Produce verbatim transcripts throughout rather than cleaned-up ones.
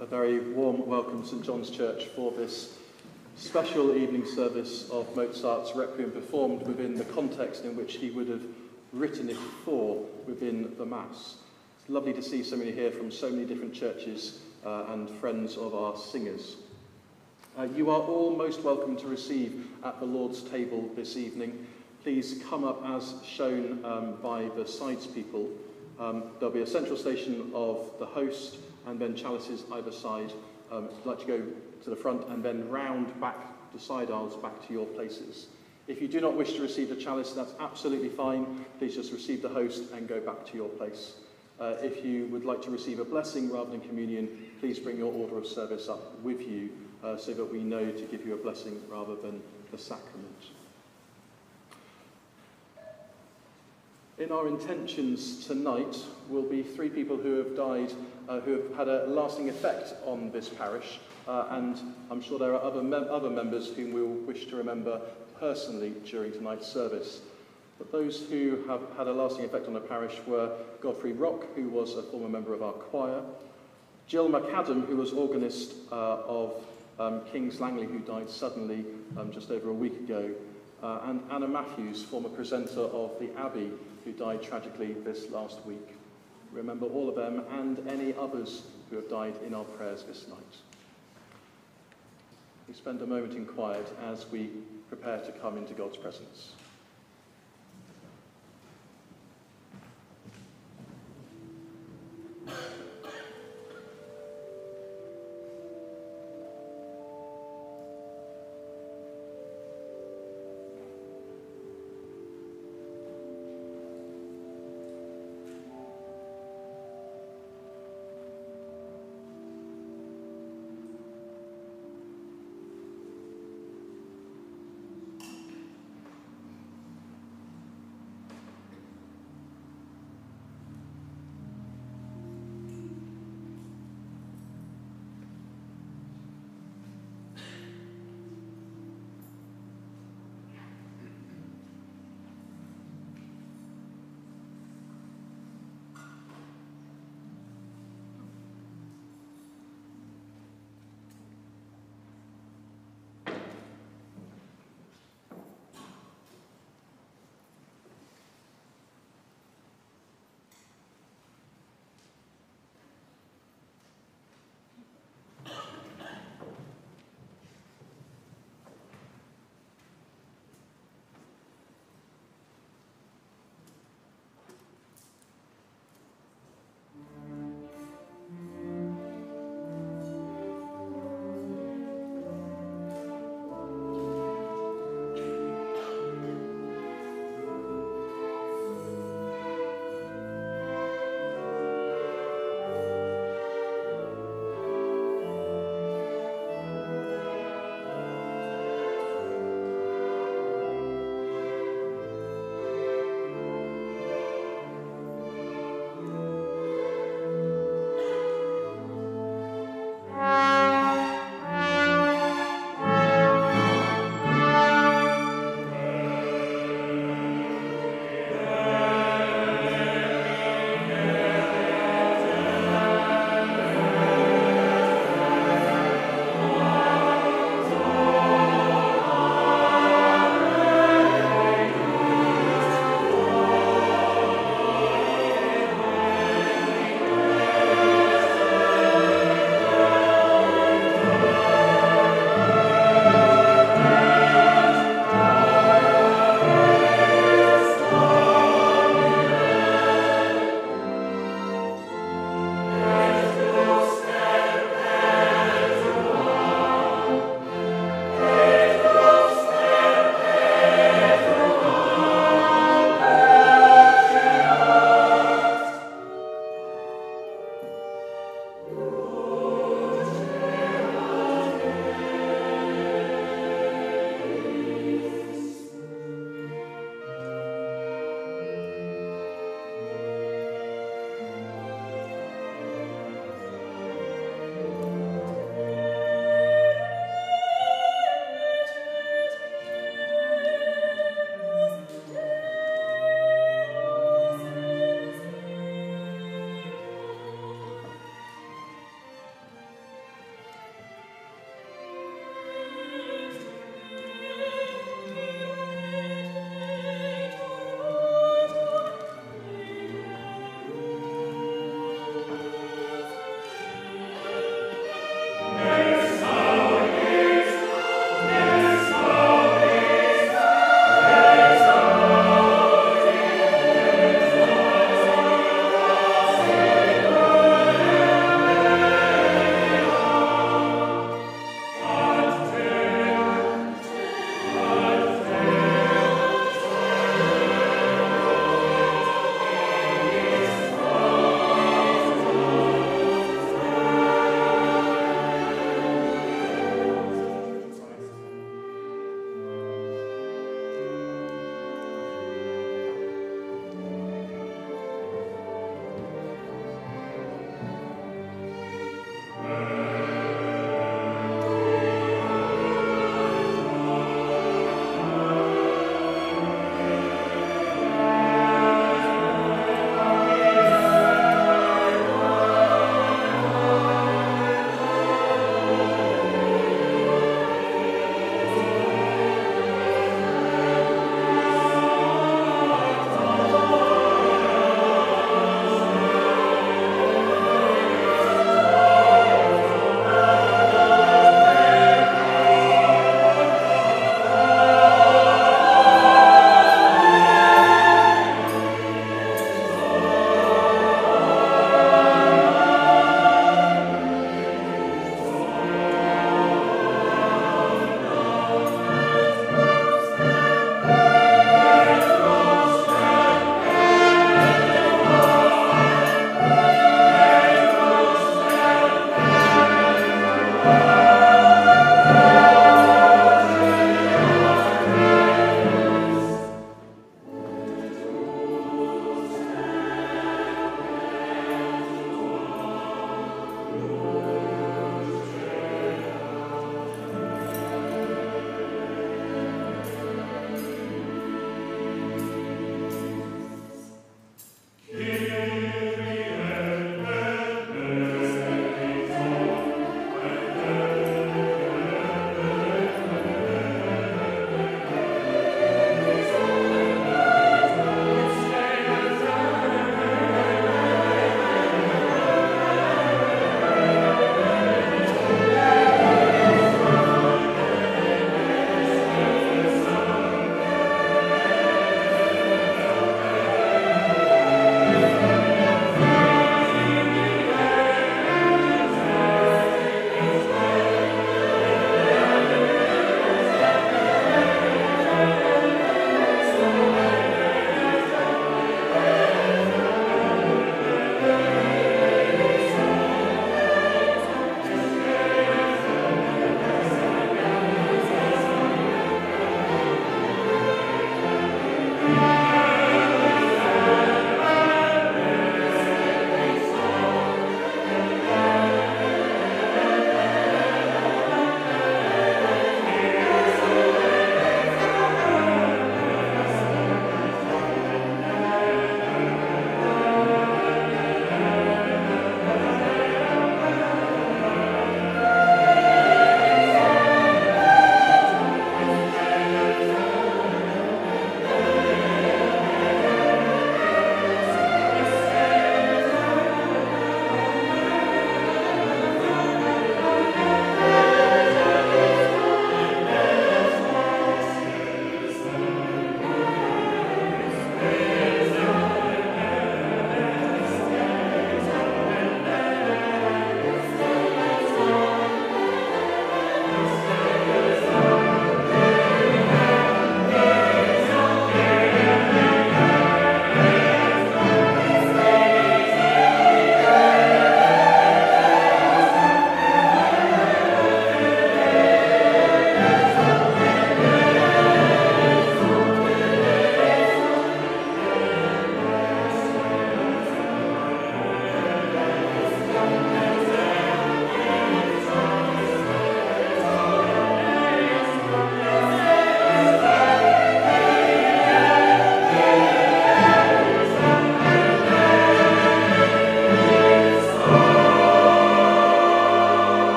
A very warm welcome to St John's Church for this special evening service of Mozart's Requiem, performed within the context in which he would have written it for within the Mass. It's lovely to see so many here from so many different churches uh, and friends of our singers. Uh, you are all most welcome to receive at the Lord's table this evening. Please come up as shown um, by the sides people. Um, there'll be a central station of the host and then chalices either side. Um, if you'd like to go to the front and then round back the side aisles back to your places. If you do not wish to receive the chalice, that's absolutely fine. Please just receive the host and go back to your place. Uh, if you would like to receive a blessing rather than communion, please bring your order of service up with you uh, so that we know to give you a blessing rather than the sacrament. In our intentions tonight will be three people who have died, uh, who have had a lasting effect on this parish, uh, and I'm sure there are other, mem other members whom we will wish to remember personally during tonight's service. But those who have had a lasting effect on the parish were Godfrey Rock, who was a former member of our choir, Jill McAdam, who was organist uh, of um, King's Langley, who died suddenly um, just over a week ago, uh, and Anna Matthews, former presenter of the Abbey, who died tragically this last week. Remember all of them and any others who have died in our prayers this night. We spend a moment in quiet as we prepare to come into God's presence.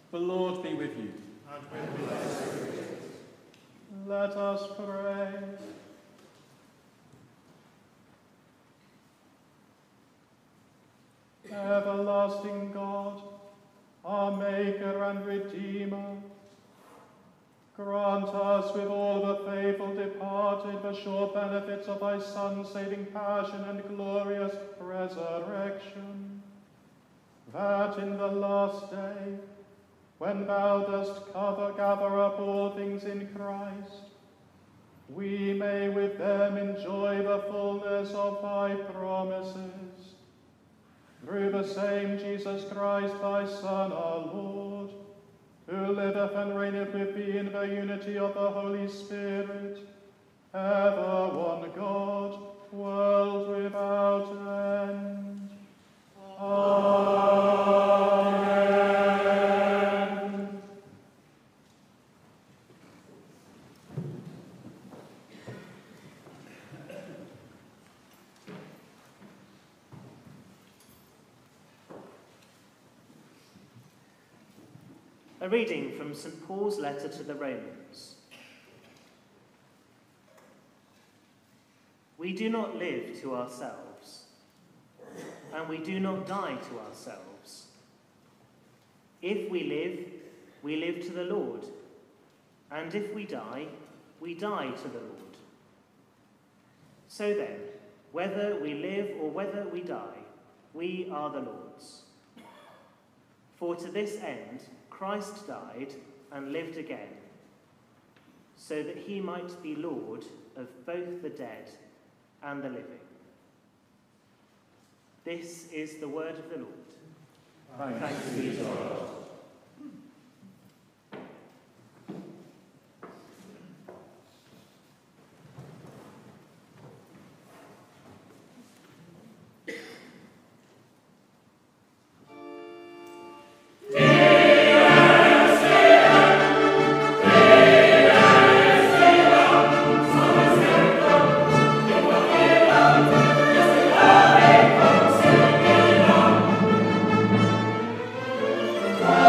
The Lord be with you. And with thy spirit. Let us pray. Everlasting God, our Maker and Redeemer, grant us with all the faithful departed the sure benefits of thy Son's saving passion and glorious resurrection, that in the last day, when thou dost cover, gather up all things in Christ, we may with them enjoy the fullness of thy promises. Through the same Jesus Christ, thy Son, our Lord, who liveth and reigneth with thee in the unity of the Holy Spirit, ever one God, world without end. Amen. A reading from Saint Paul's letter to the Romans. We do not live to ourselves, and we do not die to ourselves. If we live, we live to the Lord, and if we die, we die to the Lord. So then, whether we live or whether we die, we are the Lord's. For to this end Christ died and lived again, so that he might be Lord of both the dead and the living. This is the word of the Lord. Thanks, Thanks be to God. Amen.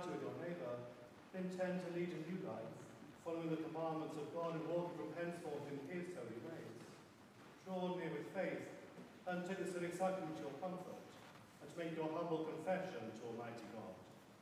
society with your neighbour, intend to lead a new life, following the commandments of God and walking from henceforth in his holy ways. Draw near with faith, and take this living sacrament to your comfort, and to make your humble confession to Almighty God.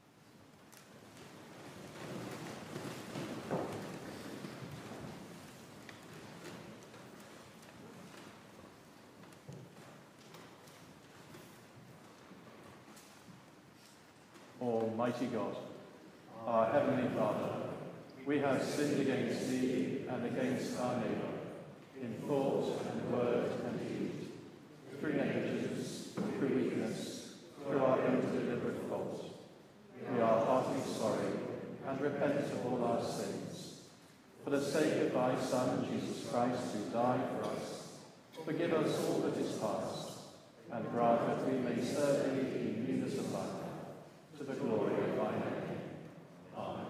Almighty God, our Heavenly Father, we have sinned against thee and against our neighbour, in thought and word and deed, through negligence, through weakness, through our own deliberate fault. We are heartily sorry and repent of all our sins. For the sake of thy Son, Jesus Christ, who died for us, forgive us all that is past, and grant that we may serve thee in newness of life, to the glory of thy name. Amen.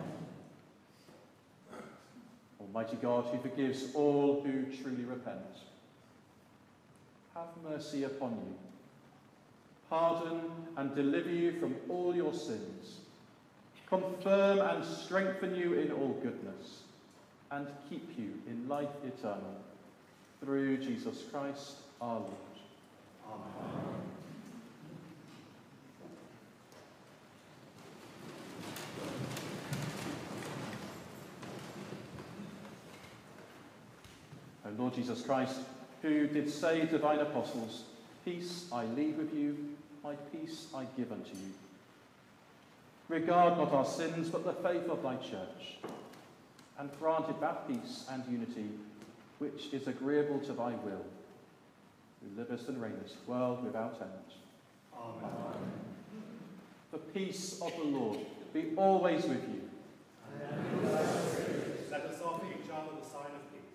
Almighty God, who forgives all who truly repent, have mercy upon you, pardon and deliver you from all your sins, confirm and strengthen you in all goodness, and keep you in life eternal, through Jesus Christ our Lord. Amen. O Lord Jesus Christ, who did say to thine apostles, peace I leave with you, my peace I give unto you. Regard not our sins, but the faith of thy church, and grant it that peace and unity which is agreeable to thy will, who livest and reignest world without end. Amen. Amen. The peace of the Lord be always with you. And with thy spirit. Let us offer each other the sign of peace.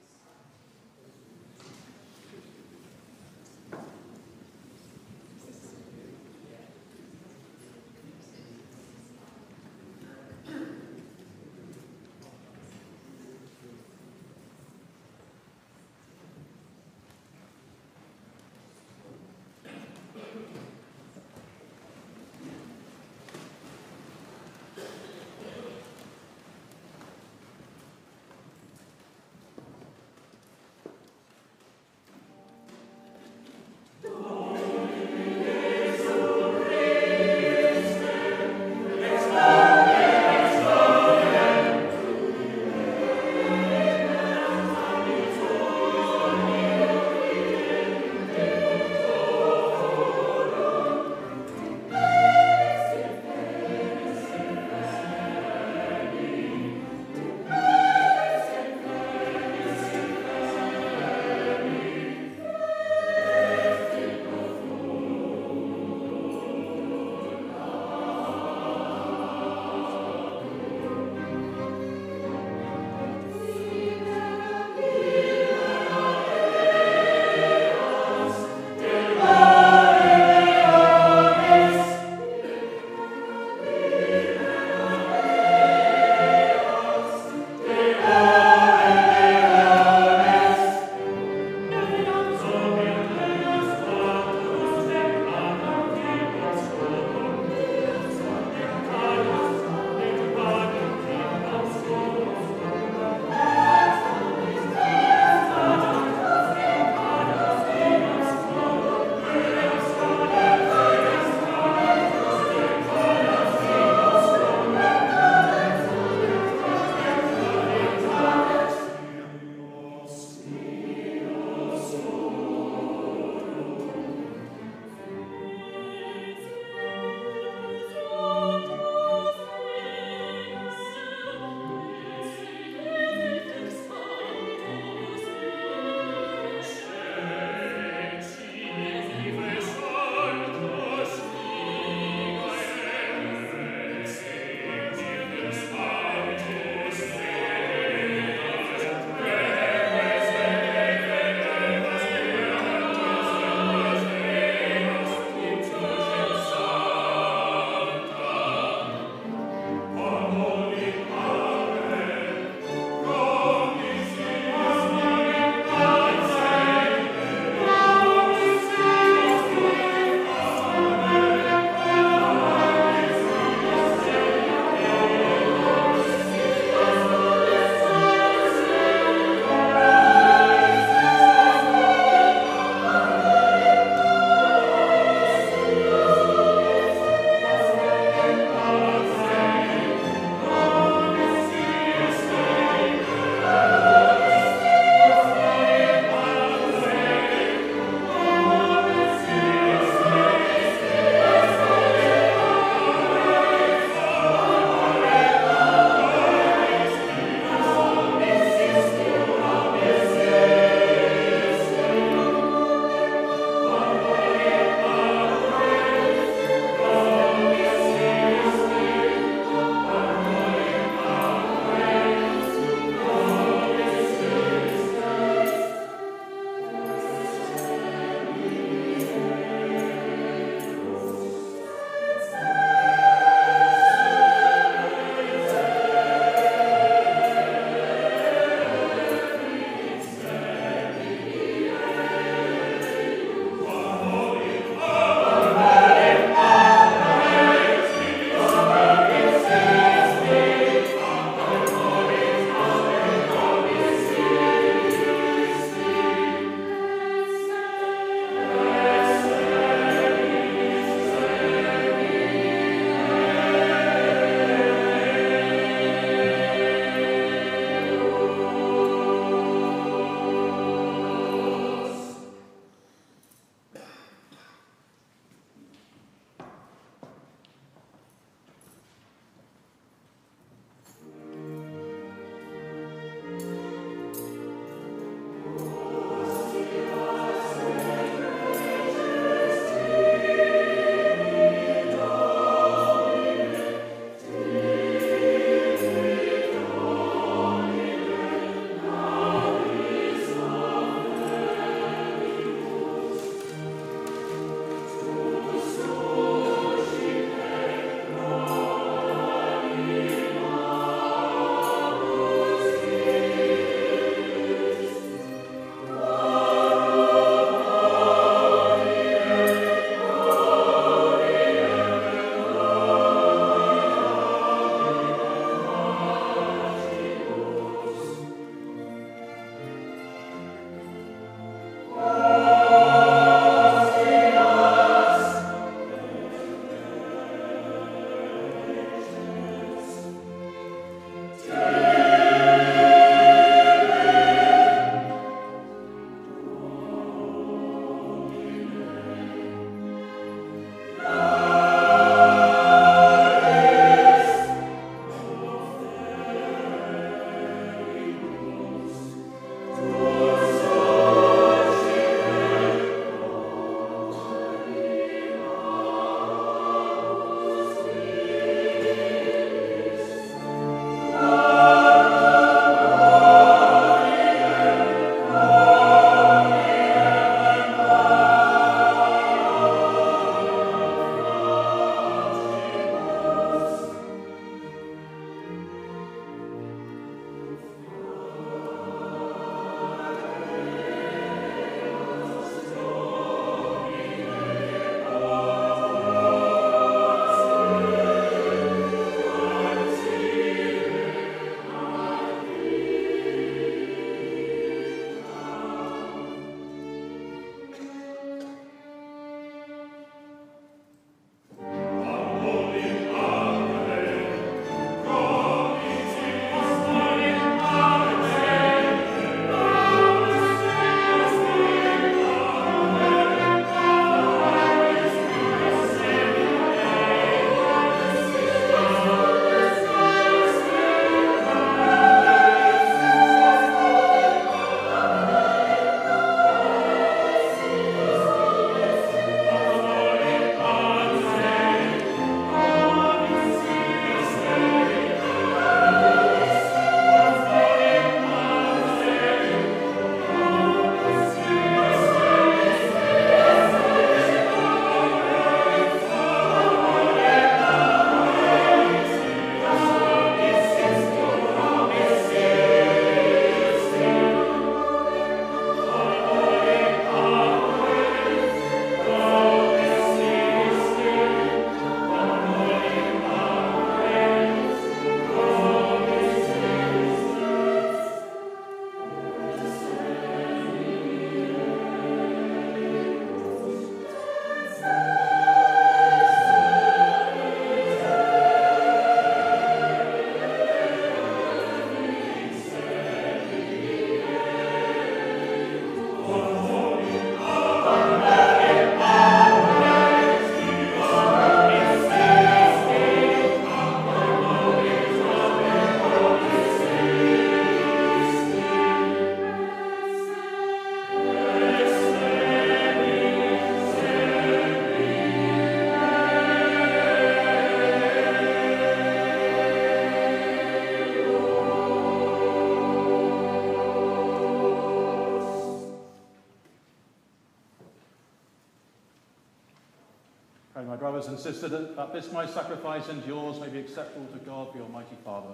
Pray, my brothers and sisters, that, that this my sacrifice and yours may be acceptable to God, the Almighty Father.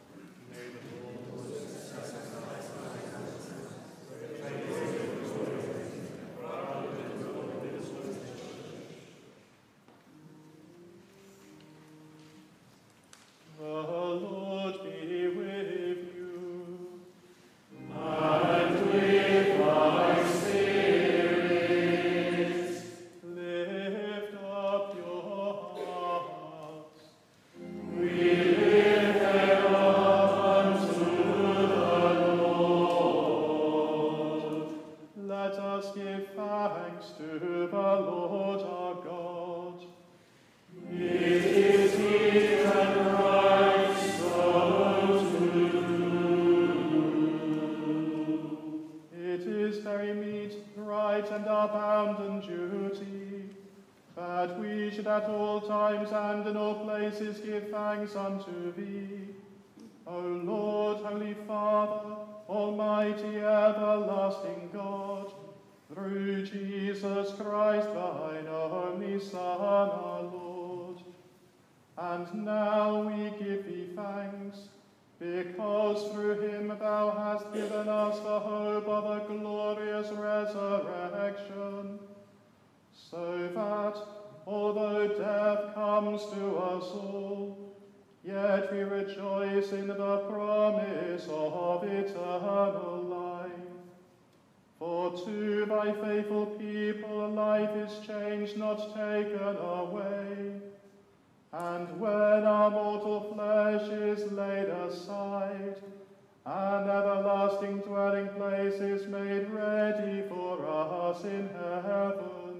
Unto thee, O Lord, Holy Father, Almighty, everlasting God, through Jesus Christ, thine only Son, our Lord. And now we give thee thanks, because through him thou hast given us the hope of a glorious resurrection, so that, although death comes to us all, yet we rejoice in the promise of eternal life. For to thy faithful people life is changed, not taken away. And when our mortal flesh is laid aside, and everlasting dwelling place is made ready for us in heaven.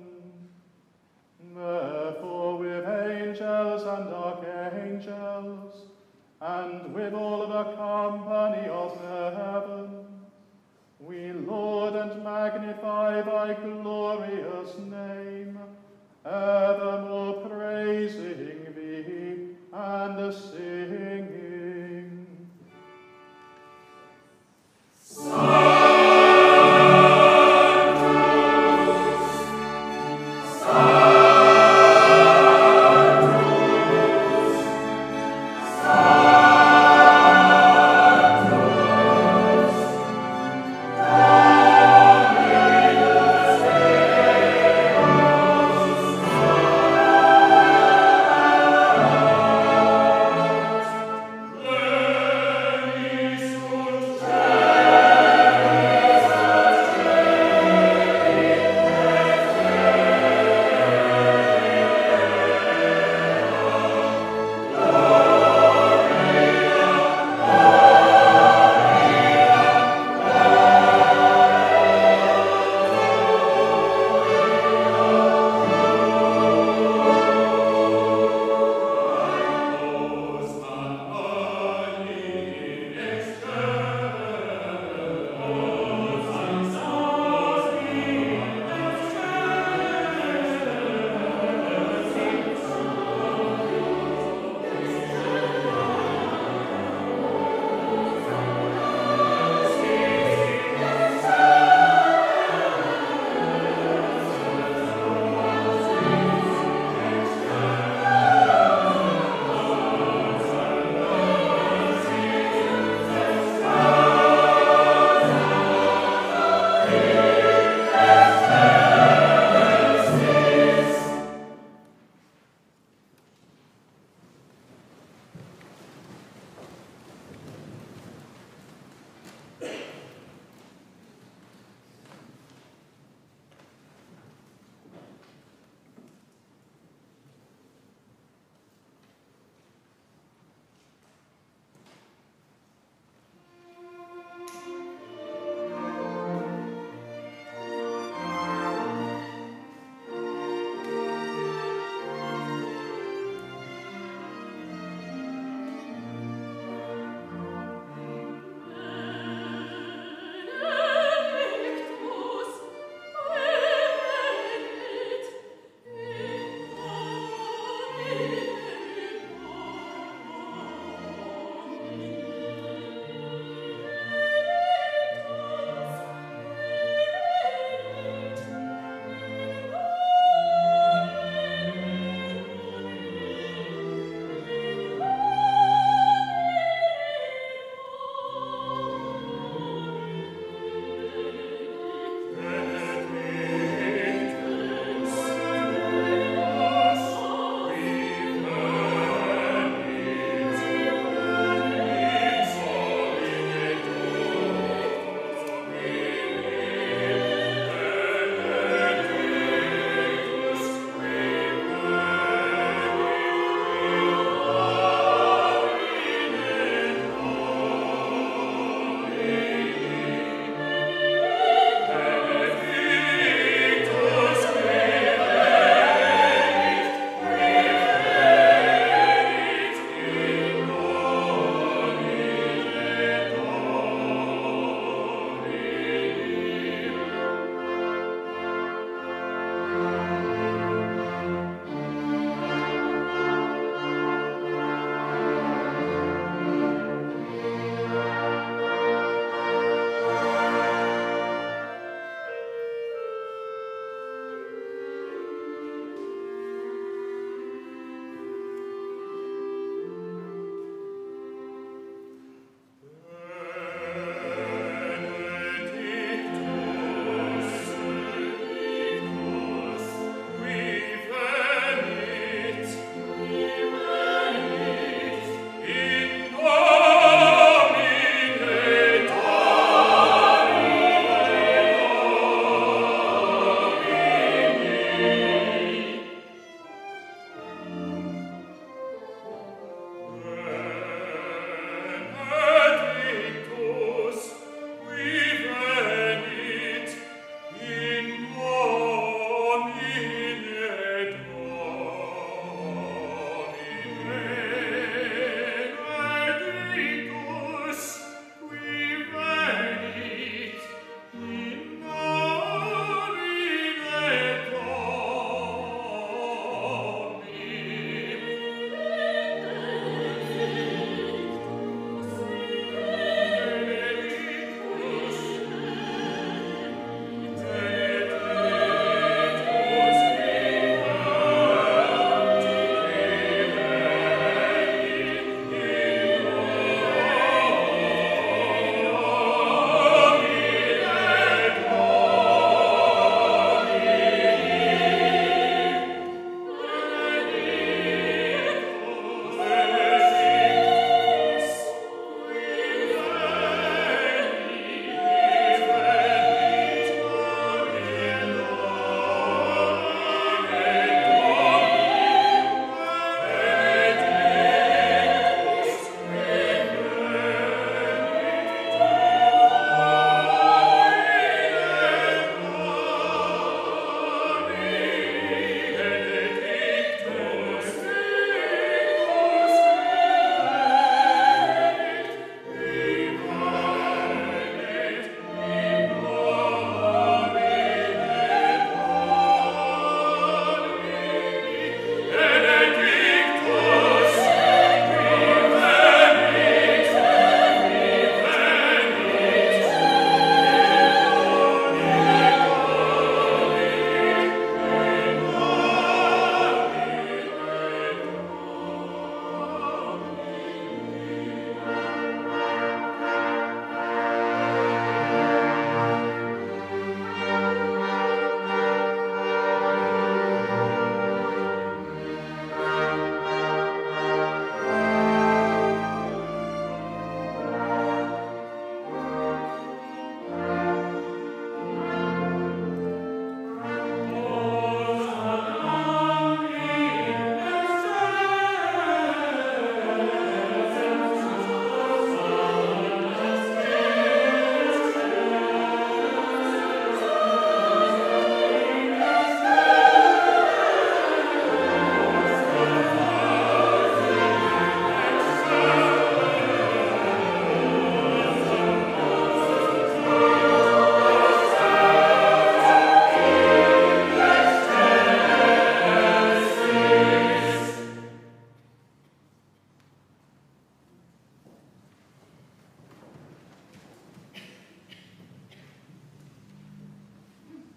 Therefore with angels and archangels, and with all the company of heaven, we laud and magnify thy glorious name, evermore praising thee and singing.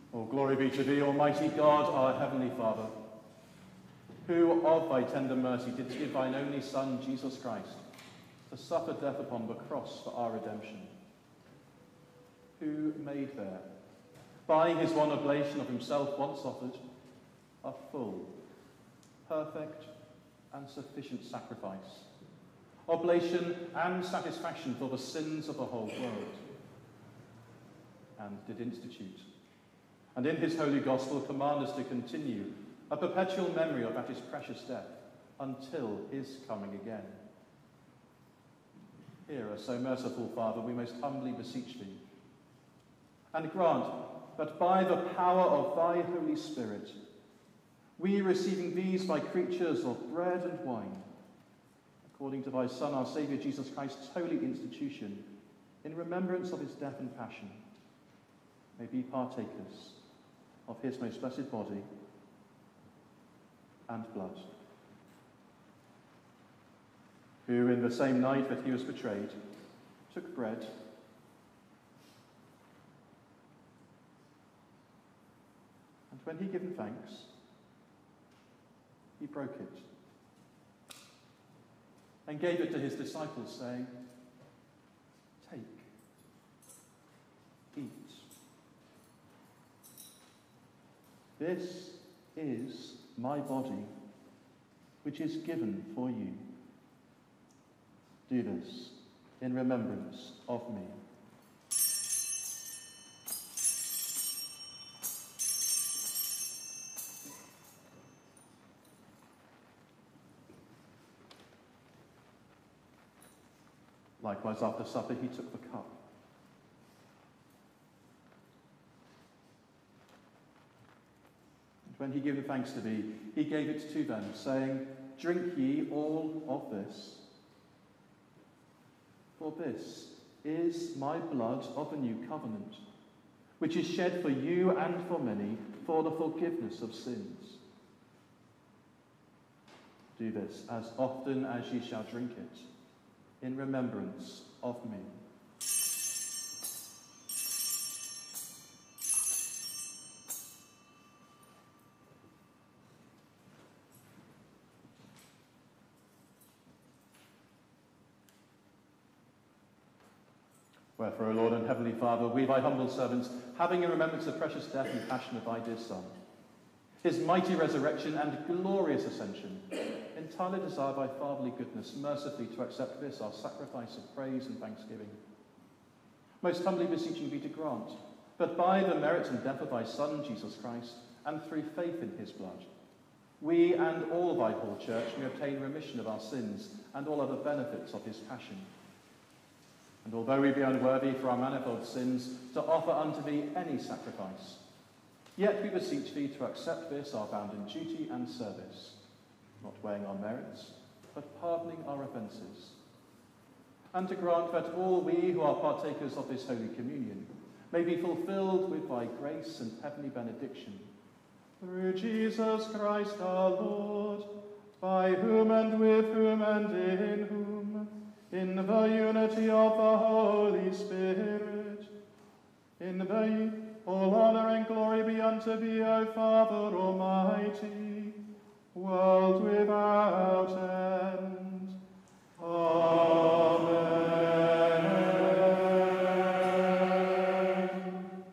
All glory be to thee, Almighty God, our heavenly Father, who of thy tender mercy didst give thine only Son, Jesus Christ, to suffer death upon the cross for our redemption, who made there, by his one oblation of himself once offered, a full, perfect, and sufficient sacrifice, oblation and satisfaction for the sins of the whole world, and did institute, and in his holy gospel command us to continue a perpetual memory of that his precious death until his coming again. Hear us, O merciful Father, we most humbly beseech thee, and grant that by the power of thy Holy Spirit, we, receiving these thy creatures of bread and wine, according to thy Son, our Saviour Jesus Christ's holy institution, in remembrance of his death and passion, may be partakers of his most blessed body and blood, who in the same night that he was betrayed took bread, and when he given thanks, he broke it and gave it to his disciples, saying, "Take, eat. This is my body, which is given for you. Do this in remembrance of me." Likewise, after supper, he took the cup. And when he gave thanks to thee, he gave it to them, saying, "Drink ye all of this, for this is my blood of a new covenant, which is shed for you and for many for the forgiveness of sins. Do this as often as ye shall drink it, in remembrance of me." Wherefore, O Lord and Heavenly Father, we, thy humble servants, having in remembrance the precious death and passion of thy dear Son, his mighty resurrection and glorious ascension, entirely desire thy fatherly goodness mercifully to accept this, our sacrifice of praise and thanksgiving. Most humbly beseeching thee to grant that by the merit and death of thy Son, Jesus Christ, and through faith in his blood, we and all thy whole church may obtain remission of our sins and all other benefits of his passion. And although we be unworthy for our manifold sins to offer unto thee any sacrifice, yet we beseech thee to accept this, our bounden duty and service, not weighing our merits, but pardoning our offences, and to grant that all we who are partakers of this holy communion may be fulfilled with thy grace and heavenly benediction. Through Jesus Christ our Lord, by whom and with whom and in whom, in the unity of the Holy Spirit, in the all honour and glory be unto thee, O Father Almighty, world without end. Amen.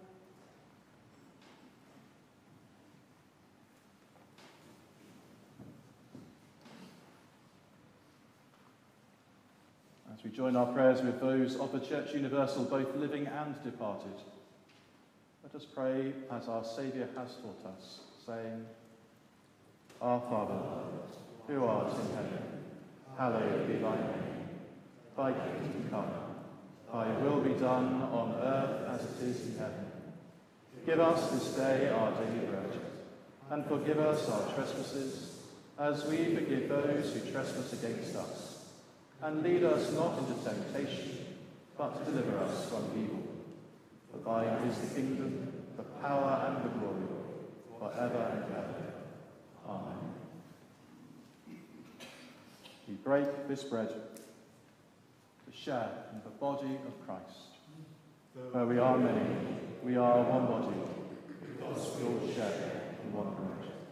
As we join our prayers with those of the Church Universal, both living and departed, let us pray as our Saviour has taught us, saying, Our Father, who art in heaven, hallowed be thy name. Thy kingdom come, thy will be done on earth as it is in heaven. Give us this day our daily bread, and forgive us our trespasses, as we forgive those who trespass against us. And lead us not into temptation, but deliver us from evil. For thine is the kingdom, the power, and the glory, forever and ever. Amen. We break this bread to share in the body of Christ. Where we are many, we are one body. us we all share in one another.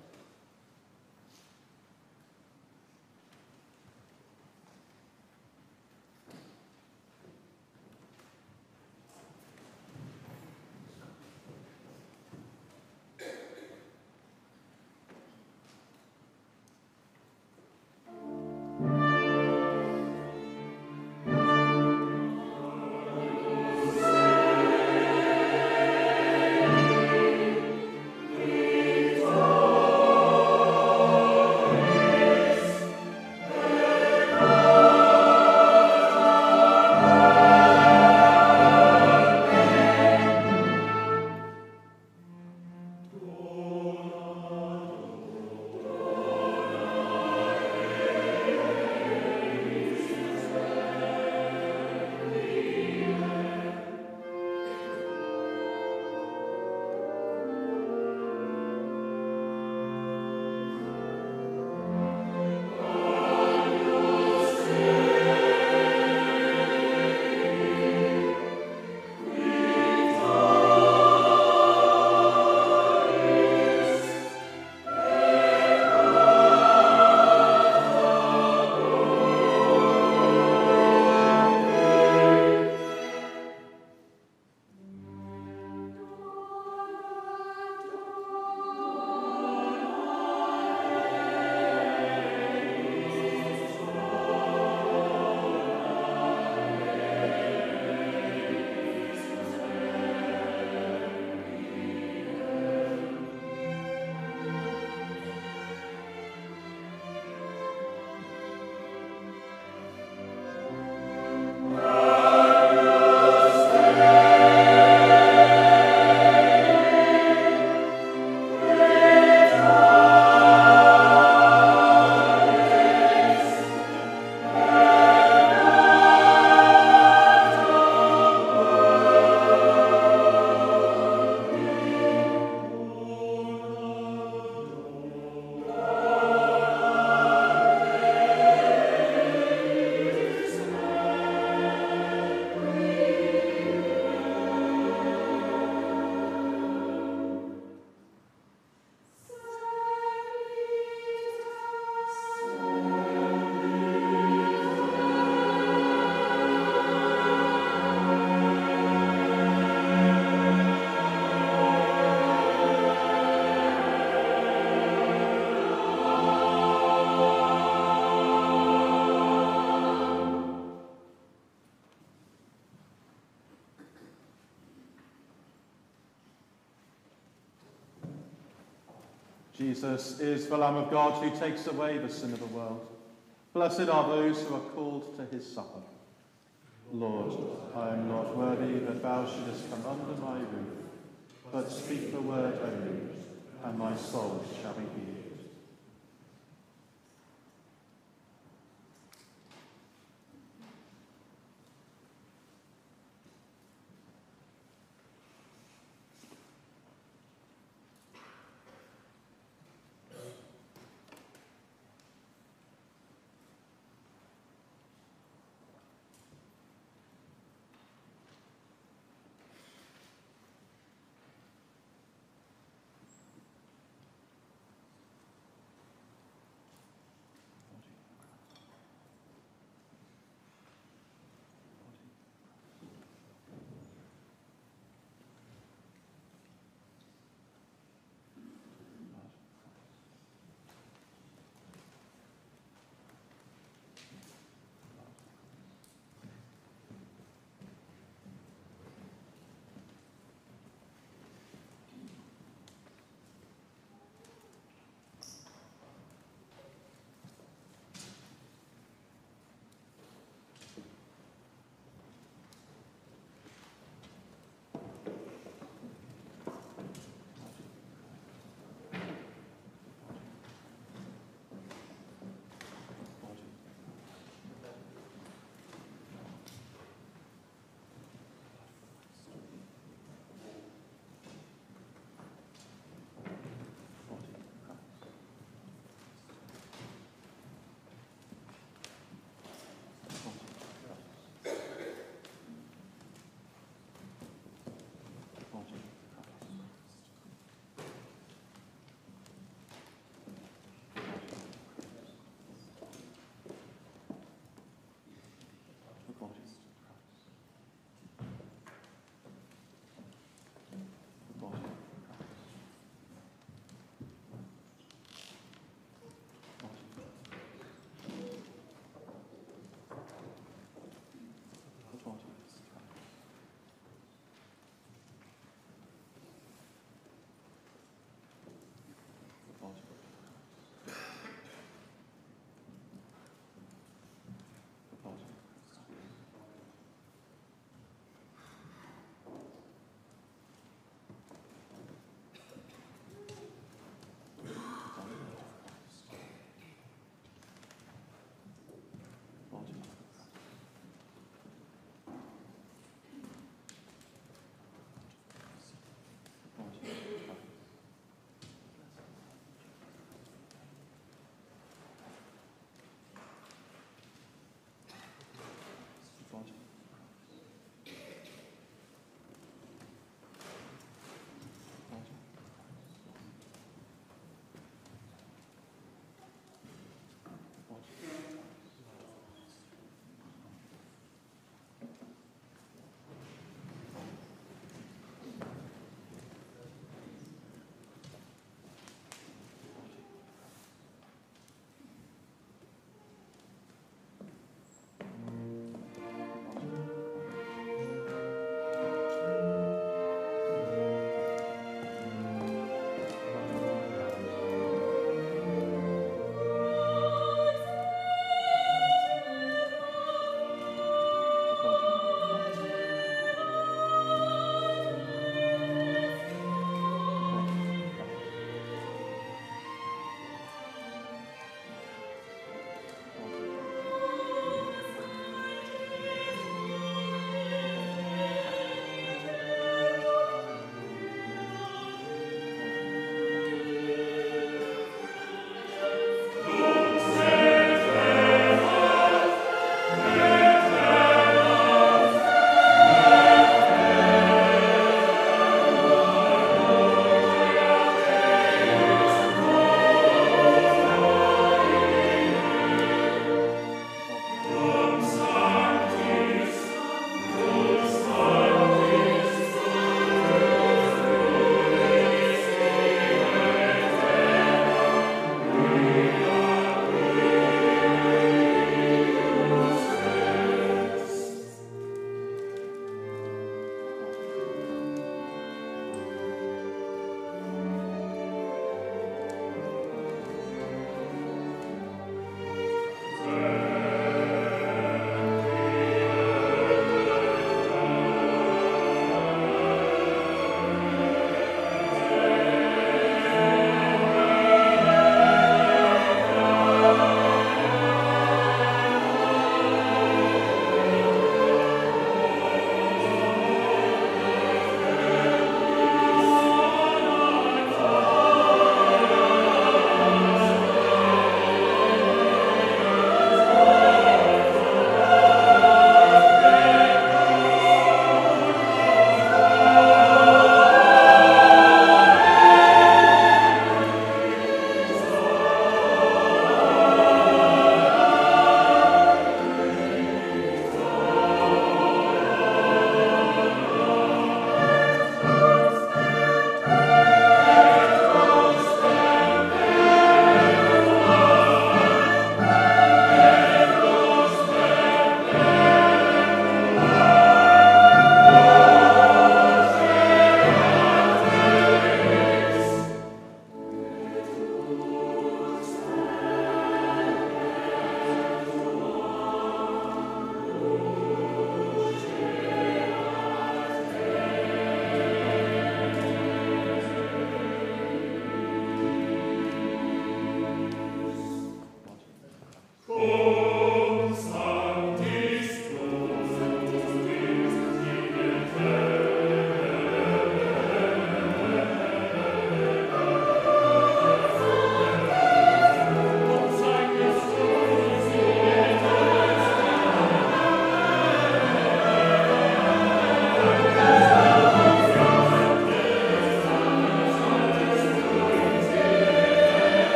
Jesus is the Lamb of God who takes away the sin of the world. Blessed are those who are called to his supper. Lord, I am not worthy that thou shouldest come under my roof, but speak the word only, and my soul shall be healed.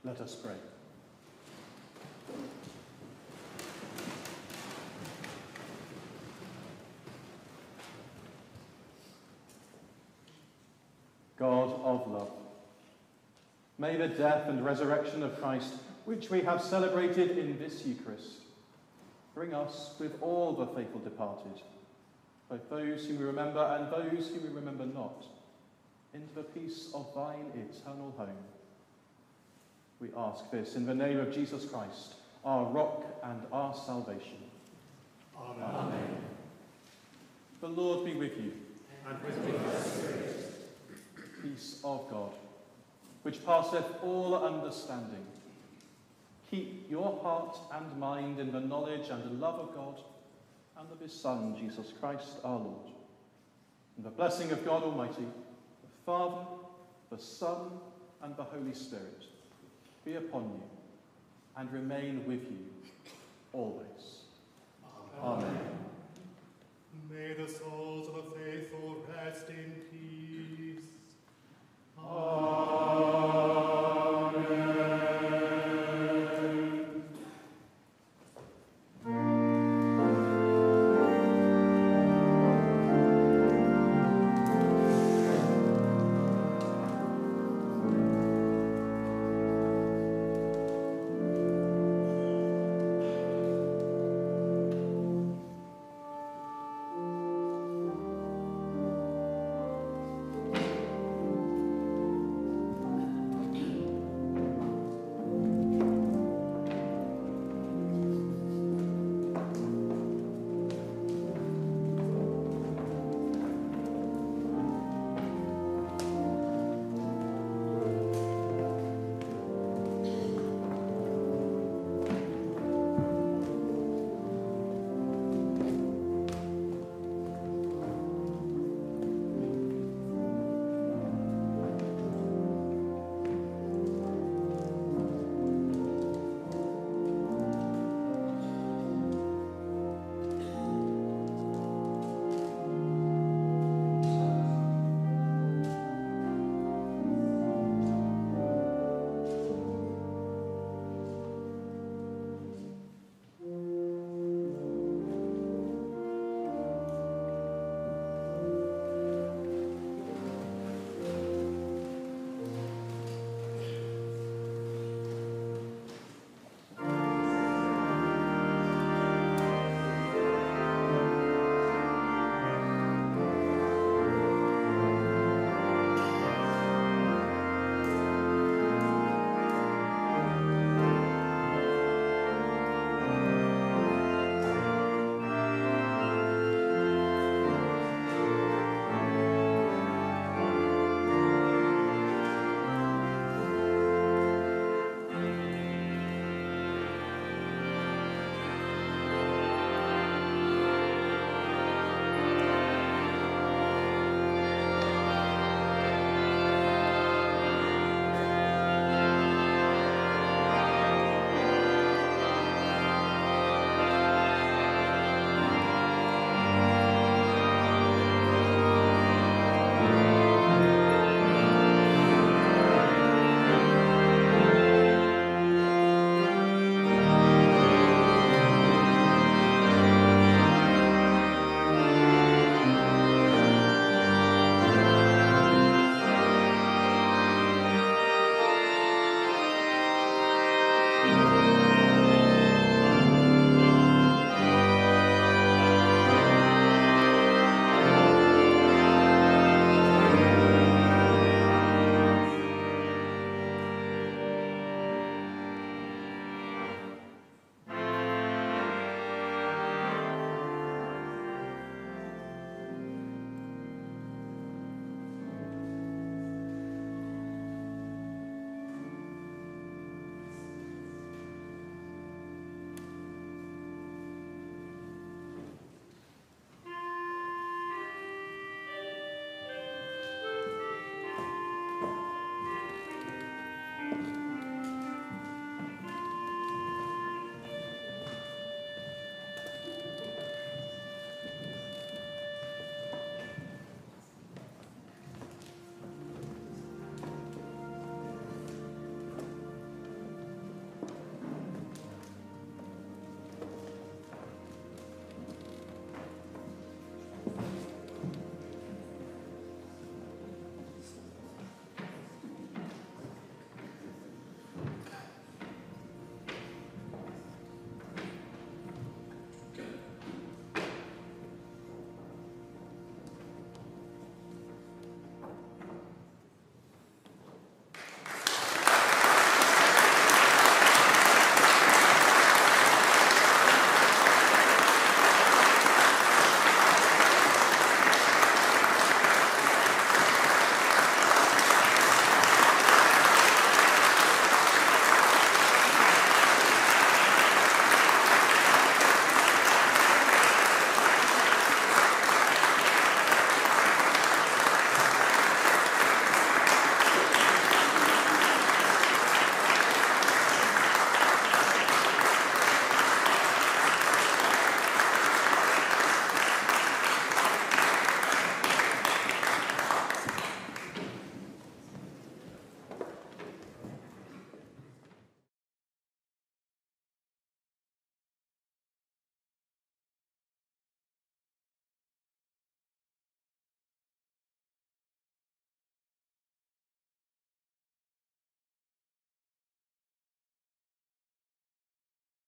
Let us pray. God of love, may the death and resurrection of Christ, which we have celebrated in this Eucharist, bring us with all the faithful departed, both those whom we remember and those whom we remember not, into the peace of thine eternal home. We ask this in the name of Jesus Christ, our rock and our salvation. Amen. Amen. The Lord be with you. And with thy spirit. Peace of God, which passeth all understanding, keep your heart and mind in the knowledge and love of God and of his Son, Jesus Christ our Lord. And the blessing of God Almighty, the Father, the Son, and the Holy Spirit be upon you and remain with you always. Amen. Amen. May the souls of the faithful rest in peace.